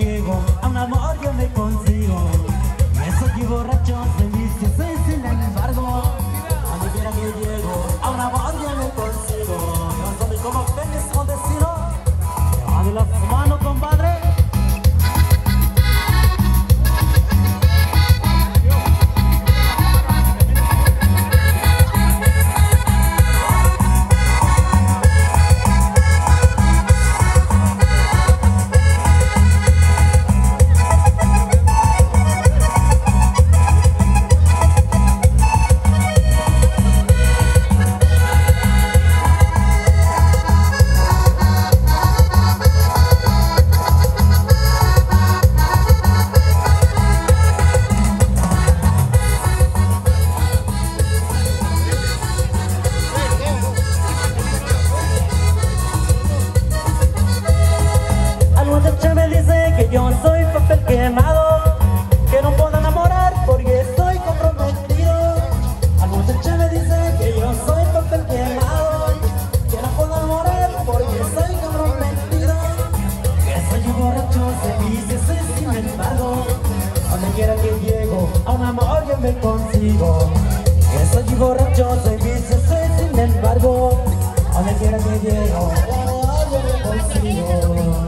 llego a un amor yo me consigo. Y soy borracho, soy vicioso y sin embargo, donde quiera que llego a un amor yo me consigo. Yo soy como Félix con destino, llevando las manos, compadre. Yo soy papel quemado, que no puedo enamorar porque estoy comprometido. Algún muchacho me dice que yo soy papel quemado, que no puedo enamorar porque estoy comprometido. Que soy un borracho, se dice, sin embargo, donde quiera que llego a un amor yo me consigo. Que soy un borracho, se dice, sin embargo, donde quiera que llego a un amor yo me consigo.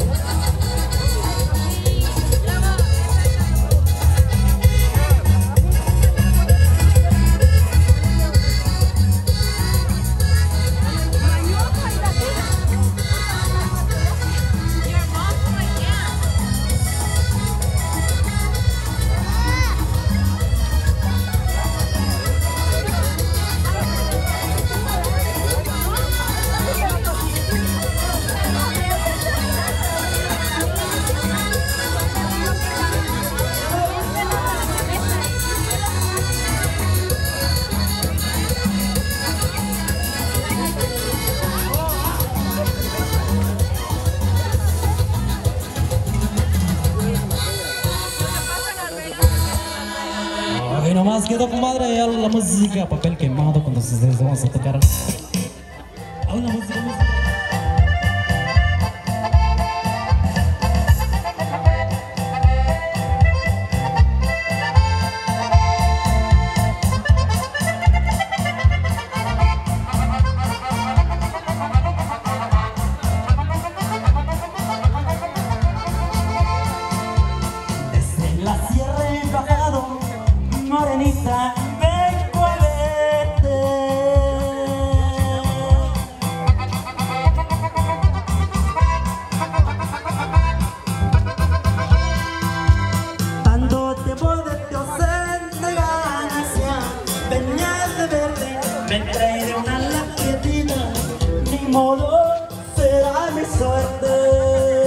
Y nomás quedó, comadre, la música papel quemado cuando vamos a tocar. La música. Desde la sierra he bajado, morenita, vengo a verte. Tanto tiempo de tu ausente ganancia, venías de verte, me trae de una laquetita, ni modo, será mi suerte.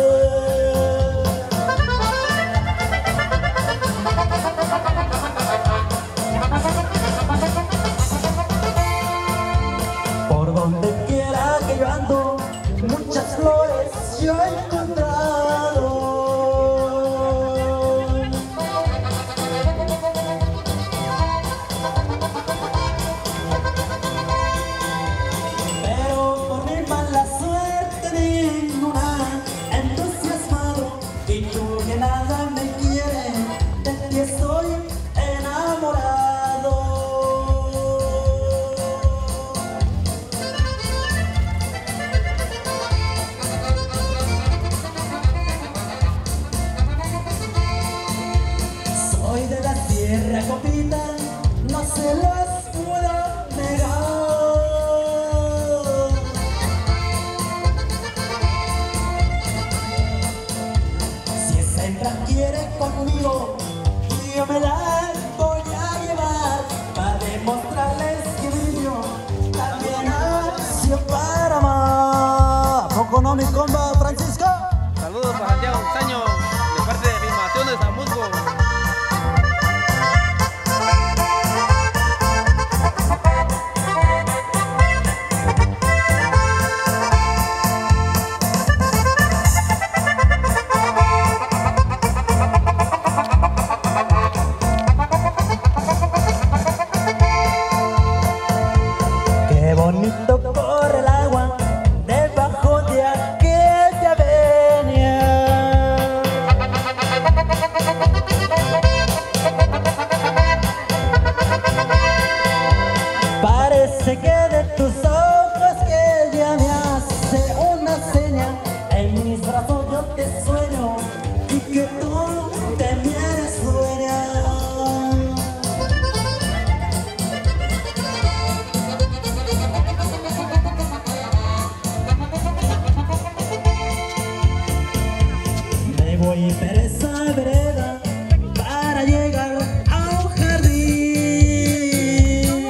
Donde quiera que yo ando, muchas flores yo he encontrado. Pero por mi mala suerte ninguna entusiasmado, y tú que nada me quieres, de ti estoy enamorado. Soy de la tierra copita, no se las puedo negar. Si esa hembra quiere conmigo, yo me la voy a llevar para demostrarles que vivo también nació para amar. ¿Poco no, mi compa Francisco? Saludos para Santiago Castaño, de parte de Filmación de Zamusco. Qué bonito corre el agua debajo de aquella avenida. vereda para llegar a un jardín.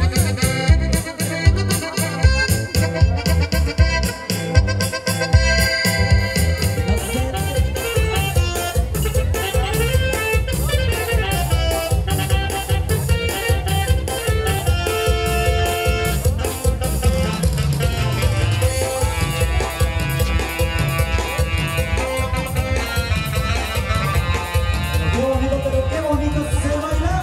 Qué bonito se baila.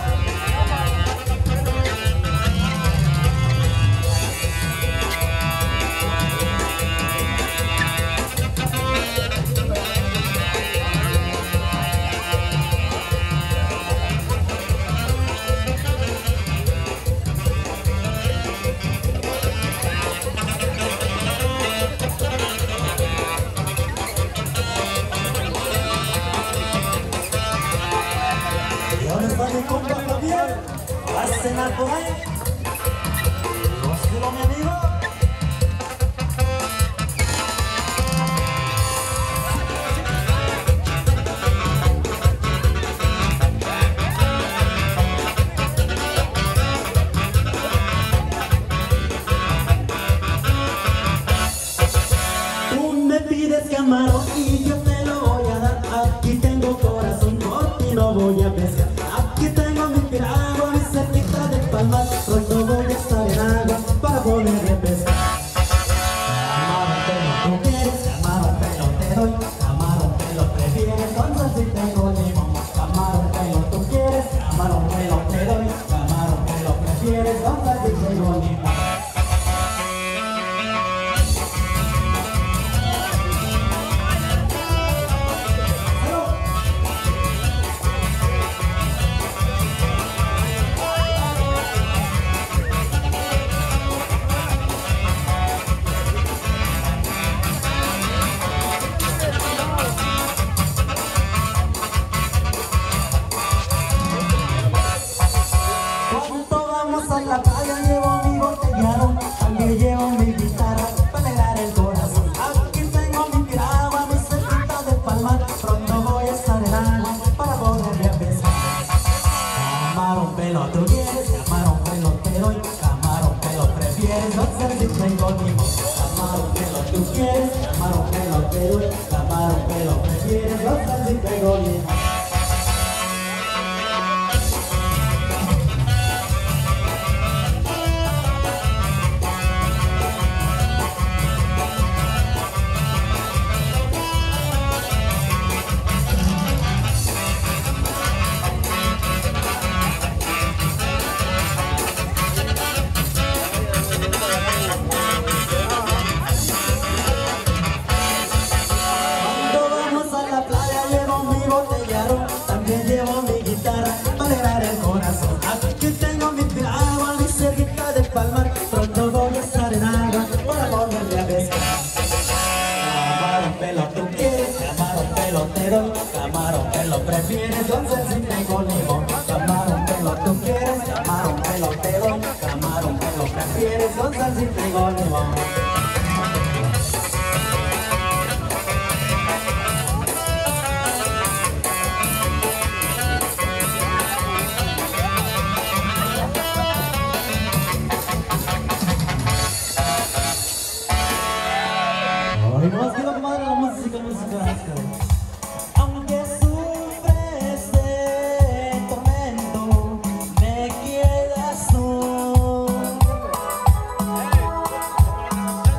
Y ahora está mi compa Javier a cenar por ahí. Gózalo, mi amigo. Tú me pides camarón y yo te lo voy a dar. Aquí tengo corazón, por ti no voy a pescar. Aquí tengo mi piragua, mi cerquita de palmar. Pronto voy a estar en agua para poderme pescar. Camarón pelo tú quieres, camarón pelo te doy. Camarón pelo prefieres, entonces si tengo limón. Camarón pelo tú quieres, camarón pelo te doy. Camarón pelo prefieres, entonces si tengo limón. Cuando vamos a la playa llevo mi botellado, también llevo mi guitarra para alegrar el corazón. Aquí tengo mi piragua, mi cerquita de palmar. Pronto voy a estar en agua para poderme a pescar. Camarón pelo tú quieres, camarón pelo te doy. Camarón pelo prefieres, no sé si tengo limón. Camarón pelo tú quieres, camarón pelo te doy. Camarón pelo prefieres, no sé si tengo limón. También llevo mi guitarra para alegrar el corazón. Aquí tengo mi piragua, mi cerquita de palmar. Pronto voy a estar en agua para poderme a pescar. Camarón pelo tú quieres, camarón pelo te doy. Camarón pelo prefieres, entonces si tengo limón. Camarón pelo tú quieres, camarón pelo te doy. Camarón pelo prefieres, entonces si tengo limón. Ay, no, quiero que madre la música. Aunque sufres de tormento, me quedas tú.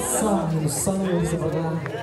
Sangue, dice por acá.